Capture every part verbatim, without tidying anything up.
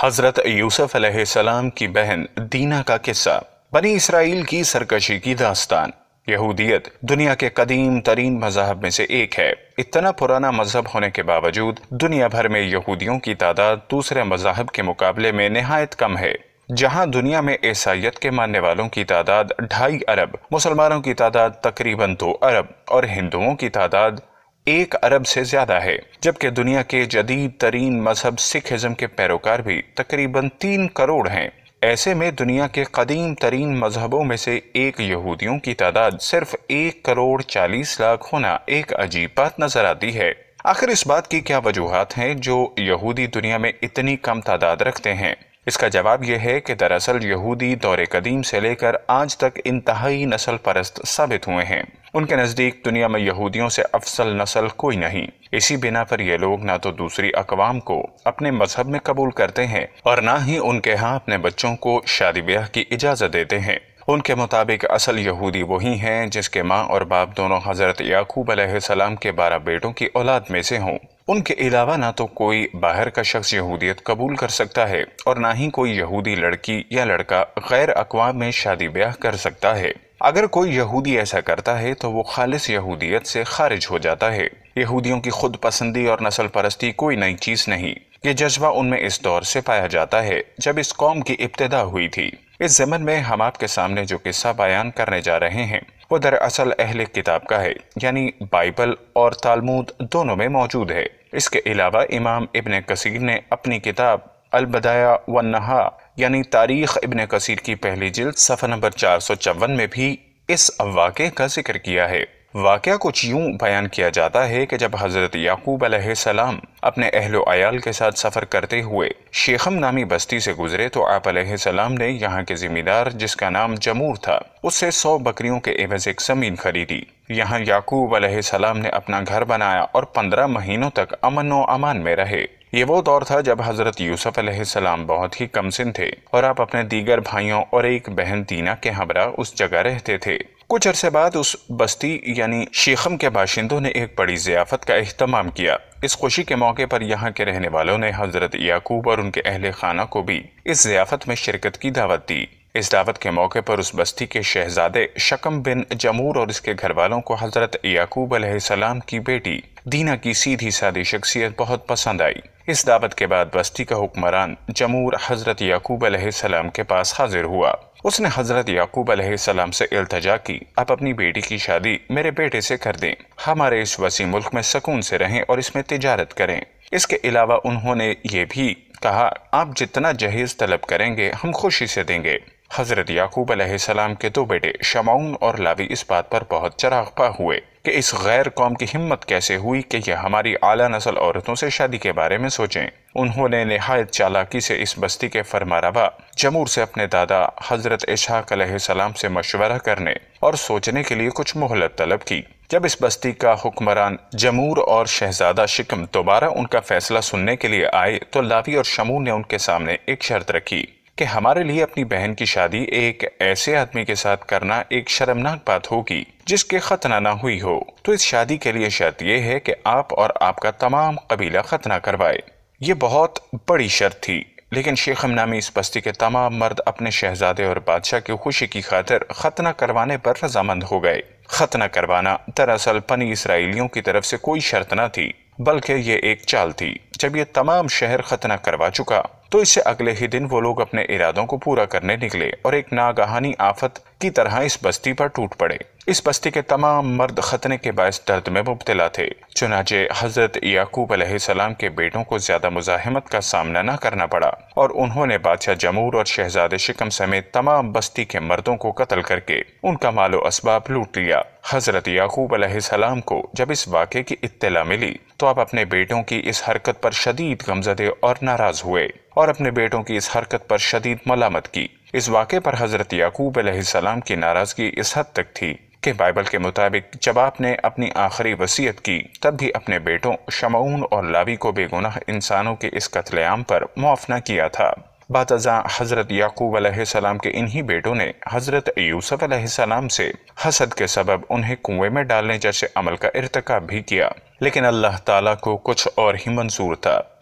حضرت یوسف علیہ السلام کی بہن دینا کا قصہ، بنی اسرائیل کی سرکشی کی داستان۔ یہودیت دنیا کے قدیم ترین مذاہب میں سے ایک ہے۔ اتنا پرانا مذہب ہونے کے باوجود دنیا بھر میں یہودیوں کی تعداد دوسرے مذاہب کے مقابلے میں نہایت کم ہے۔ جہاں دنیا میں عیسائیت کے ماننے والوں کی تعداد ڈھائی ارب، مسلمانوں کی تعداد تقریباً دو ارب اور ہندوؤں کی تعداد ایک ارب سے زیادہ ہے، جبکہ دنیا کے جدید ترین مذہب سکھ ازم کے پیروکار بھی تقریباً تین کروڑ ہیں۔ ایسے میں دنیا کے قدیم ترین مذہبوں میں سے ایک یہودیوں کی تعداد صرف ایک کروڑ چالیس لاکھ ہونا ایک عجیب بات نظر آتی ہے۔ آخر اس بات کی کیا وجوہات ہیں جو یہودی دنیا میں اتنی کم تعداد رکھتے ہیں؟ اس کا جواب یہ ہے کہ دراصل یہودی دور قدیم سے لے کر آج تک انتہائی نسل پرست ثابت ہوئے ہیں۔ ان کے نزدیک دنیا میں یہودیوں سے افضل نسل کوئی نہیں۔ اسی بنا پر یہ لوگ نہ تو دوسری اقوام کو اپنے مذہب میں قبول کرتے ہیں اور نہ ہی ان کے ہاں اپنے بچوں کو شادی بیاہ کی اجازت دیتے ہیں۔ ان کے مطابق اصل یہودی وہی ہیں جس کے ماں اور باپ دونوں حضرت یعقوب علیہ السلام کے بارہ بیٹوں کی اولاد میں سے ہوں۔ ان کے علاوہ نہ تو کوئی باہر کا شخص یہودیت قبول کر سکتا ہے اور نہ ہی کوئی یہودی لڑکی یا لڑکا غیر اقوام میں شادی بیاہ کر سکتا ہے۔ اگر کوئی یہودی ایسا کرتا ہے تو وہ خالص یہودیت سے خارج ہو جاتا ہے۔ یہودیوں کی خود پسندی اور نسل پرستی کوئی نئی چیز نہیں۔ یہ جذبہ ان میں اس دور سے پایا جاتا ہے جب اس قوم کی ابتدا ہوئی تھی۔ اس ضمن میں ہم آپ کے سامنے جو قصہ بیان کرنے جا رہے ہیں وہ دراصل اہل کتاب کا ہے، یعنی بائبل اور تالمود دونوں میں موجود ہے۔ اس کے علاوہ امام ابن کثیر نے اپنی کتاب البدایہ والنہایہ یعنی تاریخ ابن کثیر کی پہلی جلد صفحہ نمبر چار سو چون میں بھی اس واقعے کا ذکر کیا ہے۔ واقعہ کچھ یوں بیان کیا جاتا ہے کہ جب حضرت یعقوب علیہ السلام اپنے اہل و عیال کے ساتھ سفر کرتے ہوئے شیخم نامی بستی سے گزرے تو آپ علیہ السلام نے یہاں کے ذمہ دار جس کا نام جمور تھا اس سے سو بکریوں کے عوض ایک زمین خریدی۔ یہاں یعقوب علیہ السلام نے اپنا گھر بنایا اور پندرہ مہینوں تک امن و امان میں رہے۔ یہ وہ دور تھا جب حضرت یوسف علیہ السلام بہت ہی کم سن تھے اور آپ اپنے دیگر بھائیوں اور ایک بہن دینا کے ہمراہ اس جگہ رہتے تھے۔ کچھ عرصے بعد اس بستی یعنی شیخم کے باشندوں نے ایک بڑی ضیافت کا اہتمام کیا۔ اس خوشی کے موقع پر یہاں کے رہنے والوں نے حضرت یعقوب اور ان کے اہل خانہ کو بھی اس ضیافت میں شرکت کی دعوت دی۔ اس دعوت کے موقع پر اس بستی کے شہزادے شکم بن جمور اور اس کے گھر والوں کو حضرت یعقوب علیہ السلام کی بیٹی دینا کی سیدھی سادی شخصیت بہت پسند آئی۔ اس دعوت کے بعد بستی کا حکمران جمور حضرت یعقوب علیہ السلام کے پاس حاضر ہوا۔ اس نے حضرت یعقوب علیہ السلام سے التجا کی، آپ اپنی بیٹی کی شادی میرے بیٹے سے کر دیں، ہمارے اس وسیع ملک میں سکون سے رہیں اور اس میں تجارت کریں۔ اس کے علاوہ انہوں نے یہ بھی کہا، آپ جتنا جہیز طلب کریں گے ہم خوشی سے دیں گے۔ حضرت یعقوب علیہ السلام کے دو بیٹے شمعون اور لاوی اس بات پر بہت چراغپا ہوئے کہ اس غیر قوم کی ہمت کیسے ہوئی کہ یہ ہماری اعلیٰ نسل عورتوں سے شادی کے بارے میں سوچیں۔ انہوں نے نہایت چالاکی سے اس بستی کے فرمانروا جمور سے اپنے دادا حضرت اسحاق علیہ السلام سے مشورہ کرنے اور سوچنے کے لیے کچھ مہلت طلب کی۔ جب اس بستی کا حکمران جمور اور شہزادہ شکم دوبارہ ان کا فیصلہ سننے کے لیے آئے تو لاوی اور شمعون نے ان کے سامنے ایک شرط رکھی کہ ہمارے لیے اپنی بہن کی شادی ایک ایسے آدمی کے ساتھ کرنا ایک شرمناک بات ہوگی جس کے ختنہ نہ ہوئی ہو، تو اس شادی کے لیے شرط یہ ہے کہ آپ اور آپ کا تمام قبیلہ ختنہ کروائے۔ یہ بہت بڑی شرط تھی، لیکن شیخم نامی اس بستی کے تمام مرد اپنے شہزادے اور بادشاہ کی خوشی کی خاطر ختنہ کروانے پر رضامند ہو گئے۔ ختنہ کروانا دراصل بنی اسرائیلیوں کی طرف سے کوئی شرط نہ تھی بلکہ یہ ایک چال تھی۔ جب یہ تمام شہر ختنہ کروا چکا تو اس سے اگلے ہی دن وہ لوگ اپنے ارادوں کو پورا کرنے نکلے اور ایک ناگہانی آفت کی طرح اس بستی پر ٹوٹ پڑے۔ اس بستی کے تمام مرد ختنے کے باعث درد میں مبتلا تھے، چنانچہ حضرت یعقوب علیہ السلام کے بیٹوں کو زیادہ مزاحمت کا سامنا نہ کرنا پڑا اور انہوں نے بادشاہ جمور اور شہزادے شکم سمیت تمام بستی کے مردوں کو قتل کر کے ان کا مال و اسباب لوٹ لیا۔ حضرت یعقوب علیہ السلام کو جب اس واقعے کی اطلاع ملی تو آپ اپنے بیٹوں کی اس حرکت پر شدید غمزدے اور ناراض ہوئے اور اپنے بیٹوں کی اس حرکت پر شدید ملامت کی۔ اس واقعے پر حضرت یعقوب علیہ السلام کی ناراضگی اس حد تک تھی کہ بائبل کے مطابق جب آپ نے اپنی آخری وصیت کی تب بھی اپنے بیٹوں شمعون اور لاوی کو بے گناہ انسانوں کے اس قتل عام پر معاف نہ کیا تھا۔ بعد ازاں حضرت یعقوب علیہ السلام کے انہی بیٹوں نے حضرت یوسف علیہ السلام سے حسد کے سبب انہیں کنویں میں ڈالنے جیسے عمل کا ارتکاب بھی کیا، لیکن اللہ تعالیٰ کو کچھ اور ہی منظور تھا۔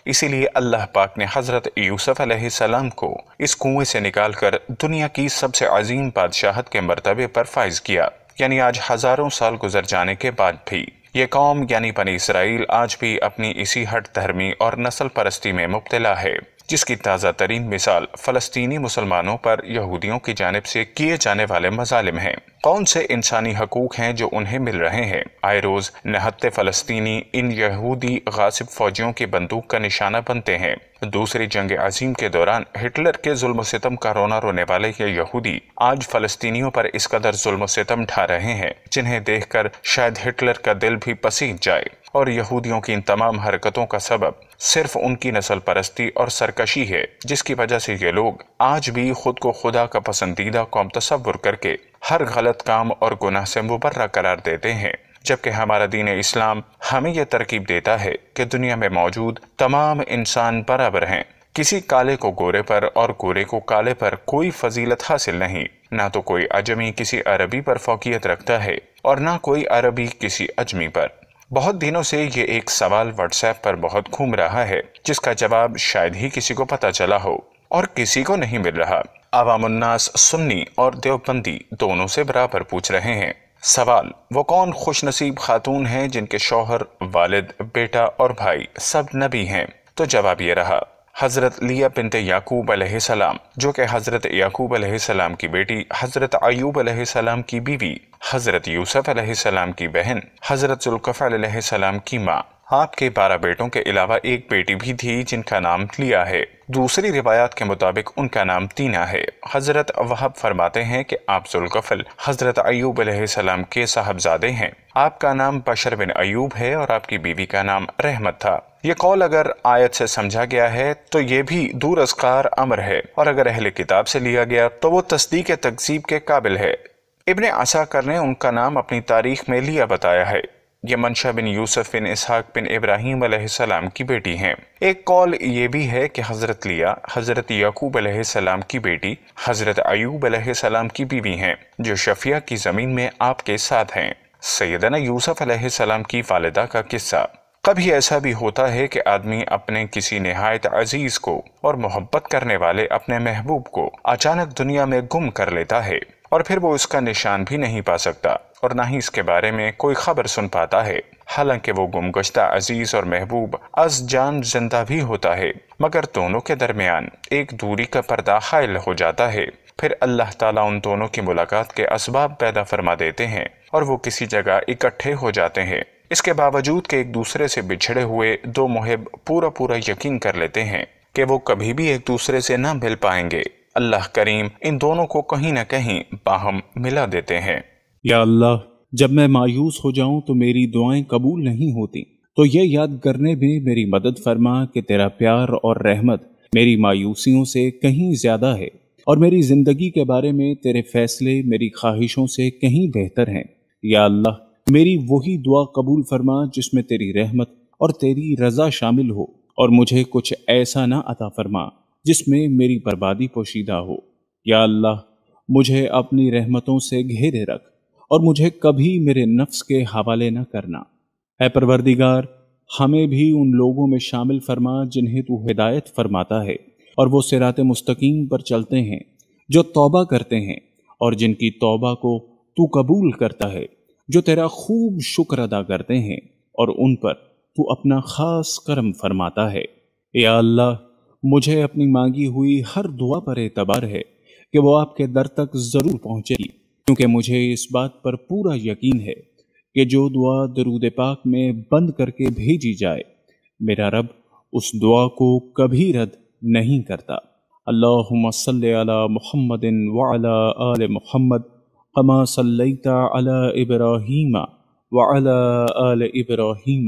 اسی لیے اللہ پاک نے حضرت یوسف علیہ السلام کو اس کنویں سے نکال کر دنیا کی سب سے عظیم بادشاہت کے مرتبے پر فائز کیا۔ یعنی آج ہزاروں سال گزر جانے کے بعد بھی یہ قوم یعنی بنی اسرائیل آج بھی اپنی اسی ہٹ دھرمی اور نسل پرستی میں مبتلا ہے، جس کی تازہ ترین مثال فلسطینی مسلمانوں پر یہودیوں کی جانب سے کیے جانے والے مظالم ہیں۔ کون سے انسانی حقوق ہیں جو انہیں مل رہے ہیں؟ آئے روز نہتے فلسطینی ان یہودی غاصب فوجیوں کی بندوق کا نشانہ بنتے ہیں۔ دوسری جنگ عظیم کے دوران ہٹلر کے ظلم و ستم کا رونا رونے والے یہ یہودی آج فلسطینیوں پر اس قدر ظلم و ستم ڈھا رہے ہیں جنہیں دیکھ کر شاید ہٹلر کا دل بھی پسیج جائے۔ اور یہودیوں کی ان تمام حرکتوں کا سبب صرف ان کی نسل پرستی اور سرکشی ہے، جس کی وجہ سے یہ لوگ آج بھی خود کو خدا کا پسندیدہ قوم تصور کر کے ہر غلط کام اور گناہ سے مبرہ قرار دیتے ہیں، جبکہ ہمارا دین اسلام ہمیں یہ ترغیب دیتا ہے کہ دنیا میں موجود تمام انسان برابر ہیں، کسی کالے کو گورے پر اور گورے کو کالے پر کوئی فضیلت حاصل نہیں، نہ تو کوئی اجمی کسی عربی پر فوقیت رکھتا ہے اور نہ کوئی عربی کسی اجمی پر۔ بہت دنوں سے یہ ایک سوال واٹس ایپ پر بہت گھوم رہا ہے جس کا جواب شاید ہی کسی کو پتہ چلا ہو اور کسی کو نہیں مل رہا۔ عوام الناس سنی اور دیوبندی دونوں سے برابر پوچھ رہے ہیں۔ سوال: وہ کون خوش نصیب خاتون ہیں جن کے شوہر، والد، بیٹا اور بھائی سب نبی ہیں؟ تو جواب یہ رہا، حضرت لیہ بنت یعقوب علیہ السلام جو کہ حضرت یعقوب علیہ السلام کی بیٹی، حضرت ایوب علیہ السلام کی بیوی، حضرت یوسف علیہ السلام کی بہن، حضرت ذوالکفل علیہ السلام کی ماں۔ آپ کے بارہ بیٹوں کے علاوہ ایک بیٹی بھی تھی جن کا نام لیا ہے۔ دوسری روایات کے مطابق ان کا نام دینا ہے۔ حضرت وہب فرماتے ہیں کہ آپ ذوالکفل حضرت ایوب علیہ السلام کے صاحبزادے ہیں۔ آپ کا نام بشر بن ایوب ہے اور آپ کی بیوی کا نام رحمت تھا۔ یہ قول اگر آیت سے سمجھا گیا ہے تو یہ بھی دور از کار امر ہے، اور اگر اہل کتاب سے لیا گیا تو وہ تصدیق تکذیب کے قابل ہے۔ ابن عساکر نے ان کا نام اپنی تاریخ میں لیا بتایا ہے۔ یہ منشا بن یوسف بن اسحاق بن ابراہیم علیہ السلام کی بیٹی ہیں۔ ایک قول یہ بھی ہے کہ حضرت لیہ حضرت یعقوب علیہ السلام کی بیٹی، حضرت ایوب علیہ السلام کی بیوی ہیں جو شفیہ کی زمین میں آپ کے ساتھ ہیں۔ سیدنا یوسف علیہ السلام کی والدہ کا قصہ۔ کبھی ایسا بھی ہوتا ہے کہ آدمی اپنے کسی نہایت عزیز کو اور محبت کرنے والے اپنے محبوب کو اچانک دنیا میں گم کر لیتا ہے، اور پھر وہ اس کا نشان بھی نہیں پا سکتا اور نہ ہی اس کے بارے میں کوئی خبر سن پاتا ہے، حالانکہ وہ گمگشتہ عزیز اور محبوب از جان زندہ بھی ہوتا ہے، مگر دونوں کے درمیان ایک دوری کا پردہ حائل ہو جاتا ہے۔ پھر اللہ تعالیٰ ان دونوں کی ملاقات کے اسباب پیدا فرما دیتے ہیں اور وہ کسی جگہ اکٹھے ہو جاتے ہیں۔ اس کے باوجود کہ ایک دوسرے سے بچھڑے ہوئے دو محب پورا پورا یقین کر لیتے ہیں کہ وہ کبھی بھی ایک دوسرے سے نہ مل پائیں گے، اللہ کریم ان دونوں کو کہیں نہ کہیں باہم ملا دیتے ہیں۔ یا اللہ، جب میں مایوس ہو جاؤں تو میری دعائیں قبول نہیں ہوتی، تو یہ یاد کرنے میں میری مدد فرما کہ تیرا پیار اور رحمت میری مایوسیوں سے کہیں زیادہ ہے، اور میری زندگی کے بارے میں تیرے فیصلے میری خواہشوں سے کہیں بہتر ہیں۔ یا اللہ، میری وہی دعا قبول فرما جس میں تیری رحمت اور تیری رضا شامل ہو، اور مجھے کچھ ایسا نہ عطا فرما جس میں میری بربادی پوشیدہ ہو۔ یا اللہ، مجھے اپنی رحمتوں سے گھیرے رکھ اور مجھے کبھی میرے نفس کے حوالے نہ کرنا۔ اے پروردگار، ہمیں بھی ان لوگوں میں شامل فرما جنہیں تو ہدایت فرماتا ہے اور وہ صراط مستقیم پر چلتے ہیں، جو توبہ کرتے ہیں اور جن کی توبہ کو تو قبول کرتا ہے، جو تیرا خوب شکر ادا کرتے ہیں اور ان پر تو اپنا خاص کرم فرماتا ہے۔ یا اللہ، مجھے اپنی مانگی ہوئی ہر دعا پر اعتبار ہے کہ وہ آپ کے در تک ضرور پہنچے گی، کیونکہ مجھے اس بات پر پورا یقین ہے کہ جو دعا درود پاک میں بند کر کے بھیجی جائے، میرا رب اس دعا کو کبھی رد نہیں کرتا۔ اللہم صلی علی محمد وعلی آل محمد کما صلیت علی ابراہیم وعلی آل ابراہیم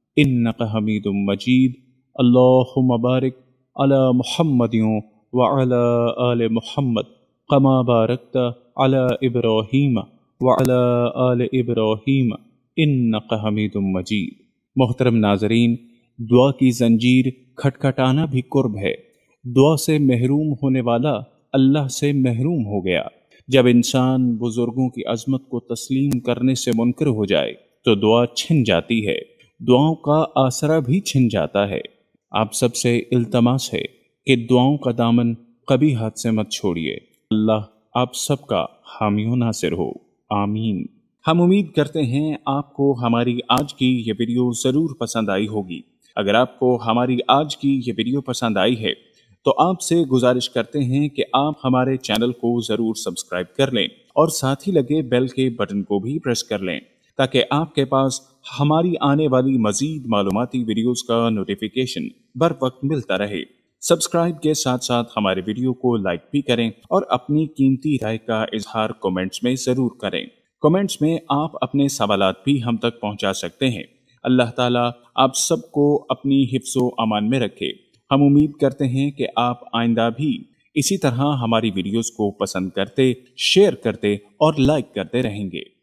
انک حمید مجید۔ اللہم بارک علی محمد وعلی آل محمد کما بارکت علی ابراہیم وعلی آل ابراہیم انک حمید مجید۔ محترم ناظرین، دعا کی زنجیر کھٹکھٹانا بھی قرب ہے۔ دعا سے محروم ہونے والا اللہ سے محروم ہو گیا۔ جب انسان بزرگوں کی عظمت کو تسلیم کرنے سے منکر ہو جائے تو دعا چھن جاتی ہے، دعاؤں کا آسرا بھی چھن جاتا ہے۔ आप सबसे इल्तमास है कि दुआओं का दामन कभी हाथ से मत छोड़िए। अल्लाह आप सबका हामी व नासिर हो, आमीन। हम उम्मीद करते हैं आपको हमारी आज की ये वीडियो ज़रूर पसंद आई होगी। अगर आपको हमारी आज की ये वीडियो पसंद आई है तो आपसे गुजारिश करते हैं कि आप हमारे चैनल को ज़रूर सब्सक्राइब कर लें और साथ ही लगे बेल के बटन को भी प्रेस कर लें ताकि आपके पास हमारी आने वाली मज़ीद मालूमाती वीडियोस का नोटिफिकेशन बर वक्त मिलता रहे। सब्सक्राइब के साथ साथ हमारे वीडियो को लाइक भी करें और अपनी कीमती राय का इजहार कमेंट्स में ज़रूर करें। कमेंट्स में आप अपने सवालात भी हम तक पहुंचा सकते हैं। अल्लाह ताला आप सबको अपनी हिफ्ज़ो अमान में रखे। हम उम्मीद करते हैं कि आप आइंदा भी इसी तरह हमारी वीडियोस को पसंद करते, शेयर करते और लाइक करते रहेंगे।